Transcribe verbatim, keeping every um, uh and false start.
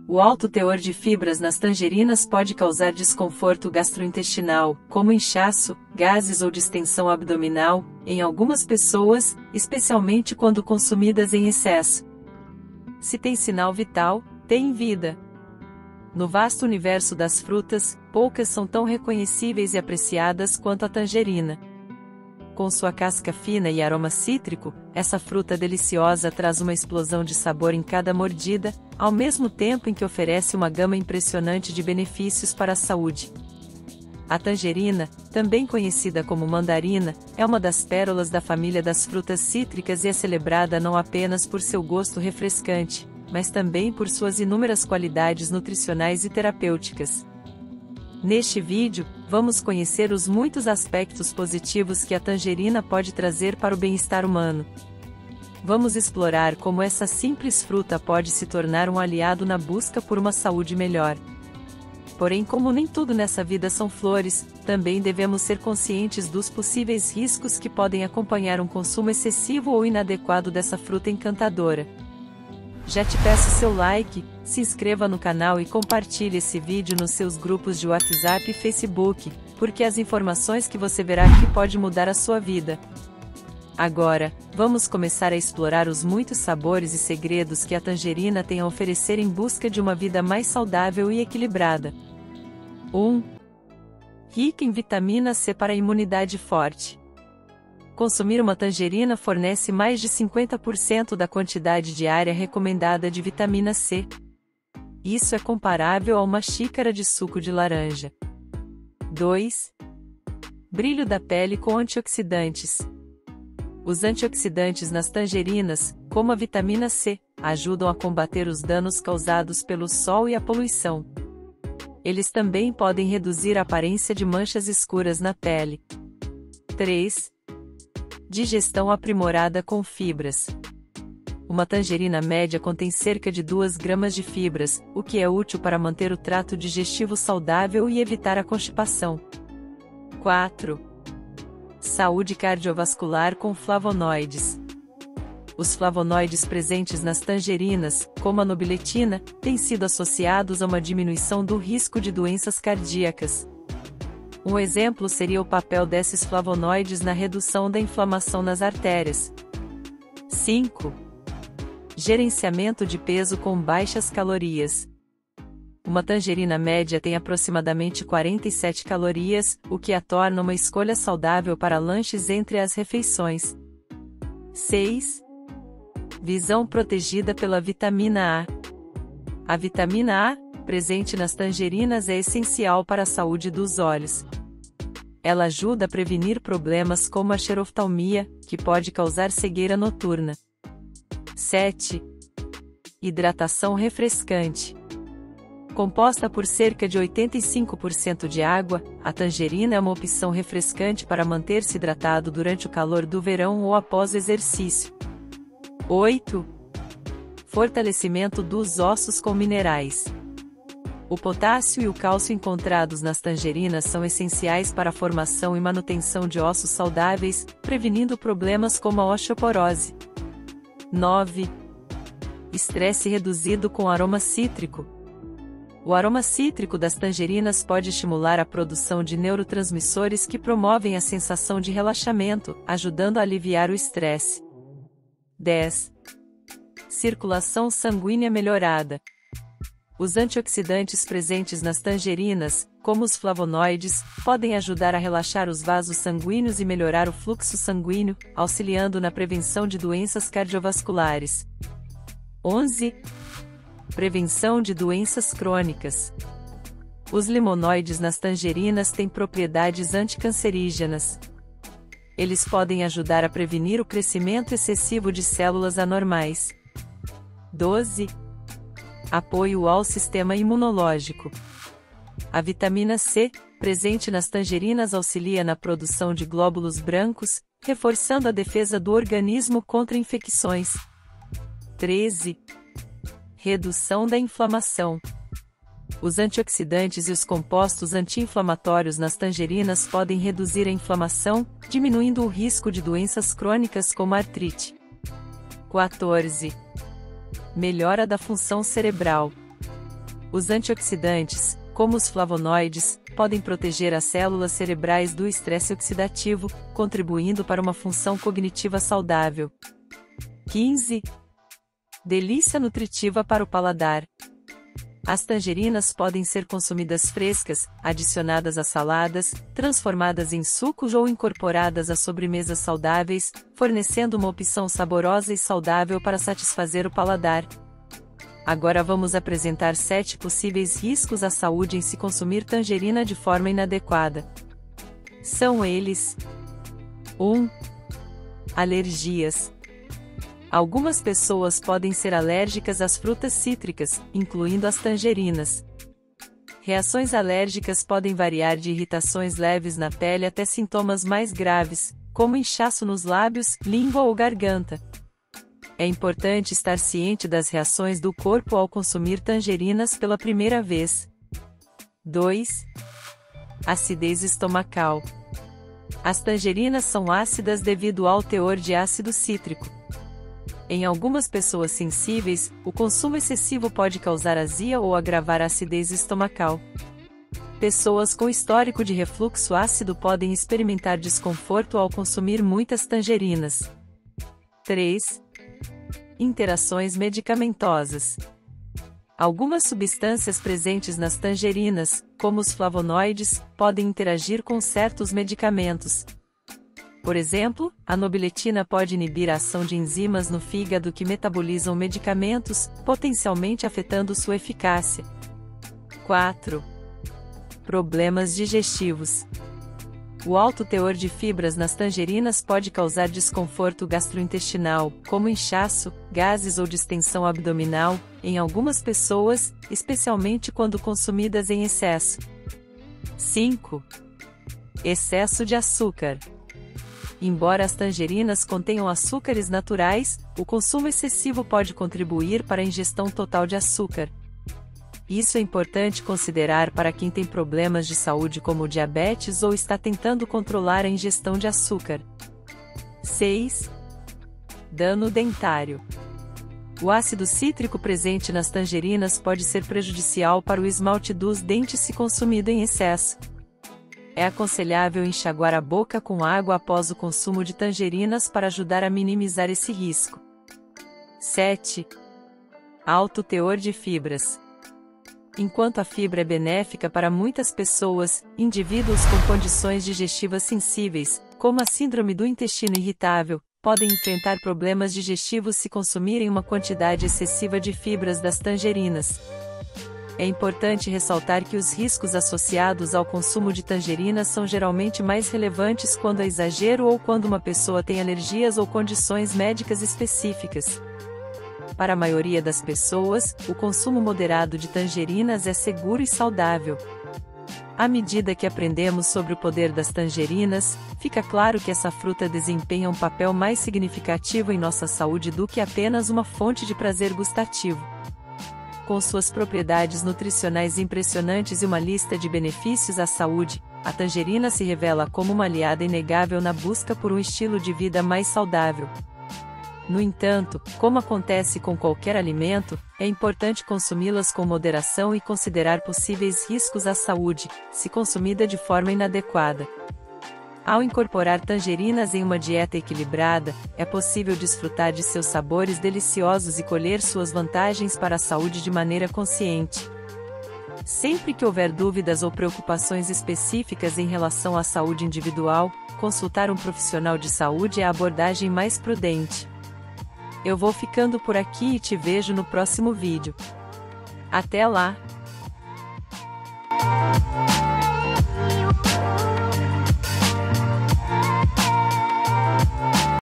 O alto teor de fibras nas tangerinas pode causar desconforto gastrointestinal, como inchaço, gases ou distensão abdominal, em algumas pessoas, especialmente quando consumidas em excesso. Se tem sinal vital, tem vida. No vasto universo das frutas, poucas são tão reconhecíveis e apreciadas quanto a tangerina. Com sua casca fina e aroma cítrico, essa fruta deliciosa traz uma explosão de sabor em cada mordida, ao mesmo tempo em que oferece uma gama impressionante de benefícios para a saúde. A tangerina, também conhecida como mandarina, é uma das pérolas da família das frutas cítricas e é celebrada não apenas por seu gosto refrescante, mas também por suas inúmeras qualidades nutricionais e terapêuticas. Neste vídeo, vamos conhecer os muitos aspectos positivos que a tangerina pode trazer para o bem-estar humano. Vamos explorar como essa simples fruta pode se tornar um aliado na busca por uma saúde melhor. Porém, como nem tudo nessa vida são flores, também devemos ser conscientes dos possíveis riscos que podem acompanhar um consumo excessivo ou inadequado dessa fruta encantadora. Já te peço seu like, se inscreva no canal e compartilhe esse vídeo nos seus grupos de WhatsApp e Facebook, porque as informações que você verá aqui podem mudar a sua vida. Agora, vamos começar a explorar os muitos sabores e segredos que a tangerina tem a oferecer em busca de uma vida mais saudável e equilibrada. um. Rica em vitamina C para a imunidade forte. Consumir uma tangerina fornece mais de cinquenta por cento da quantidade diária recomendada de vitamina C. Isso é comparável a uma xícara de suco de laranja. dois. Brilho da pele com antioxidantes. Os antioxidantes nas tangerinas, como a vitamina C, ajudam a combater os danos causados pelo sol e a poluição. Eles também podem reduzir a aparência de manchas escuras na pele. três. Digestão aprimorada com fibras. Uma tangerina média contém cerca de duas gramas de fibras, o que é útil para manter o trato digestivo saudável e evitar a constipação. quatro. Saúde cardiovascular com flavonoides. Os flavonoides presentes nas tangerinas, como a nobiletina, têm sido associados a uma diminuição do risco de doenças cardíacas. Um exemplo seria o papel desses flavonoides na redução da inflamação nas artérias. cinco. Gerenciamento de peso com baixas calorias. Uma tangerina média tem aproximadamente quarenta e sete calorias, o que a torna uma escolha saudável para lanches entre as refeições. seis. Visão protegida pela vitamina A. A vitamina A, presente nas tangerinas, é essencial para a saúde dos olhos. Ela ajuda a prevenir problemas como a xeroftalmia, que pode causar cegueira noturna. sete. Hidratação refrescante. Composta por cerca de oitenta e cinco por cento de água, a tangerina é uma opção refrescante para manter-se hidratado durante o calor do verão ou após o exercício. oito. Fortalecimento dos ossos com minerais. O potássio e o cálcio encontrados nas tangerinas são essenciais para a formação e manutenção de ossos saudáveis, prevenindo problemas como a osteoporose. nove. Estresse reduzido com aroma cítrico. O aroma cítrico das tangerinas pode estimular a produção de neurotransmissores que promovem a sensação de relaxamento, ajudando a aliviar o estresse. dez. Circulação sanguínea melhorada. Os antioxidantes presentes nas tangerinas, como os flavonoides, podem ajudar a relaxar os vasos sanguíneos e melhorar o fluxo sanguíneo, auxiliando na prevenção de doenças cardiovasculares. onze. Prevenção de doenças crônicas. Os limonoides nas tangerinas têm propriedades anticancerígenas. Eles podem ajudar a prevenir o crescimento excessivo de células anormais. doze. Apoio ao sistema imunológico. A vitamina C, presente nas tangerinas, auxilia na produção de glóbulos brancos, reforçando a defesa do organismo contra infecções. treze. Redução da inflamação. Os antioxidantes e os compostos anti-inflamatórios nas tangerinas podem reduzir a inflamação, diminuindo o risco de doenças crônicas como a artrite. quatorze. Melhora da função cerebral. Os antioxidantes, como os flavonoides, podem proteger as células cerebrais do estresse oxidativo, contribuindo para uma função cognitiva saudável. quinze. Delícia nutritiva para o paladar. As tangerinas podem ser consumidas frescas, adicionadas a saladas, transformadas em sucos ou incorporadas a sobremesas saudáveis, fornecendo uma opção saborosa e saudável para satisfazer o paladar. Agora vamos apresentar sete possíveis riscos à saúde em se consumir tangerina de forma inadequada. São eles: um. Alergias. Algumas pessoas podem ser alérgicas às frutas cítricas, incluindo as tangerinas. Reações alérgicas podem variar de irritações leves na pele até sintomas mais graves, como inchaço nos lábios, língua ou garganta. É importante estar ciente das reações do corpo ao consumir tangerinas pela primeira vez. dois. Acidez estomacal. As tangerinas são ácidas devido ao teor de ácido cítrico. Em algumas pessoas sensíveis, o consumo excessivo pode causar azia ou agravar a acidez estomacal. Pessoas com histórico de refluxo ácido podem experimentar desconforto ao consumir muitas tangerinas. três. Interações medicamentosas. Algumas substâncias presentes nas tangerinas, como os flavonoides, podem interagir com certos medicamentos. Por exemplo, a nobiletina pode inibir a ação de enzimas no fígado que metabolizam medicamentos, potencialmente afetando sua eficácia. quatro. Problemas digestivos. O alto teor de fibras nas tangerinas pode causar desconforto gastrointestinal, como inchaço, gases ou distensão abdominal, em algumas pessoas, especialmente quando consumidas em excesso. cinco. Excesso de açúcar. Embora as tangerinas contenham açúcares naturais, o consumo excessivo pode contribuir para a ingestão total de açúcar. Isso é importante considerar para quem tem problemas de saúde como diabetes ou está tentando controlar a ingestão de açúcar. seis. Dano dentário. O ácido cítrico presente nas tangerinas pode ser prejudicial para o esmalte dos dentes se consumido em excesso. É aconselhável enxaguar a boca com água após o consumo de tangerinas para ajudar a minimizar esse risco. sete. Alto teor de fibras. Enquanto a fibra é benéfica para muitas pessoas, indivíduos com condições digestivas sensíveis, como a síndrome do intestino irritável, podem enfrentar problemas digestivos se consumirem uma quantidade excessiva de fibras das tangerinas. É importante ressaltar que os riscos associados ao consumo de tangerinas são geralmente mais relevantes quando há exagero ou quando uma pessoa tem alergias ou condições médicas específicas. Para a maioria das pessoas, o consumo moderado de tangerinas é seguro e saudável. À medida que aprendemos sobre o poder das tangerinas, fica claro que essa fruta desempenha um papel mais significativo em nossa saúde do que apenas uma fonte de prazer gustativo. Com suas propriedades nutricionais impressionantes e uma lista de benefícios à saúde, a tangerina se revela como uma aliada inegável na busca por um estilo de vida mais saudável. No entanto, como acontece com qualquer alimento, é importante consumi-las com moderação e considerar possíveis riscos à saúde, se consumida de forma inadequada. Ao incorporar tangerinas em uma dieta equilibrada, é possível desfrutar de seus sabores deliciosos e colher suas vantagens para a saúde de maneira consciente. Sempre que houver dúvidas ou preocupações específicas em relação à saúde individual, consultar um profissional de saúde é a abordagem mais prudente. Eu vou ficando por aqui e te vejo no próximo vídeo. Até lá!